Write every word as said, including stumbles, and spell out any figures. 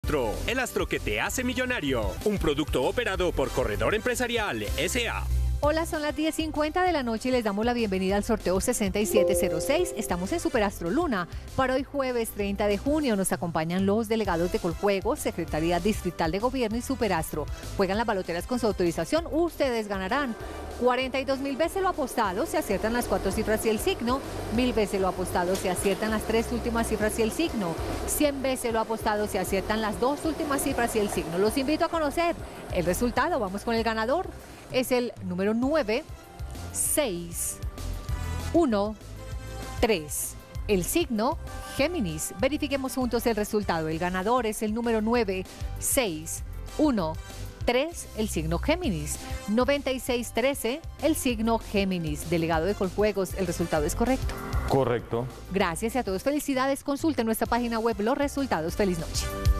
Superastro, el astro que te hace millonario. Un producto operado por Corredor Empresarial S A Hola, son las diez cincuenta de la noche y les damos la bienvenida al sorteo sesenta y siete cero seis. Estamos en Superastro Luna. Para hoy jueves treinta de junio nos acompañan los delegados de Coljuegos, Secretaría Distrital de Gobierno y Superastro. Juegan las baloteras con su autorización. Ustedes ganarán cuarenta y dos mil veces lo apostado, se aciertan las cuatro cifras y el signo. Mil veces lo apostado, se aciertan las tres últimas cifras y el signo. Cien veces lo apostado, se aciertan las dos últimas cifras y el signo. Los invito a conocer el resultado. Vamos con el ganador. Es el número nueve seis uno tres. El signo Géminis. Verifiquemos juntos el resultado. El ganador es el número nueve seis uno tres, el signo Géminis. noventa y seis trece, el signo Géminis. Delegado de Coljuegos, ¿el resultado es correcto? Correcto. Gracias y a todos felicidades. Consulte nuestra página web los resultados. Feliz noche.